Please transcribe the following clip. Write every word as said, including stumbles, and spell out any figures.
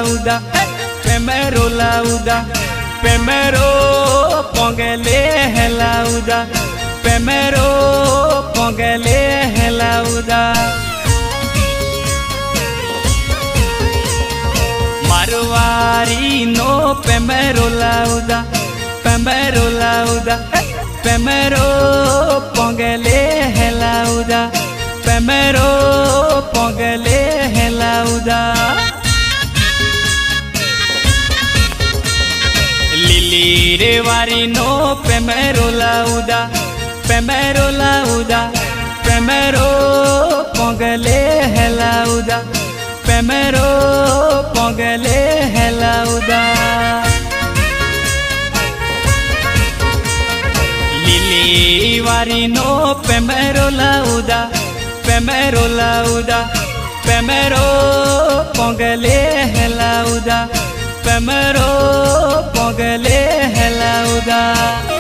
lauda, primero lauda, primero póngale lauda, primero póngale lauda. Marwari no primero lauda, primero lauda, primero póngale lauda, primero póngale lauda. Lili rewari no primero lauda, primero lauda, primero póngale lauda, primero póngale lauda. Lili wari no primero lauda, primero lauda, primero póngale lauda, primero póngale lauda.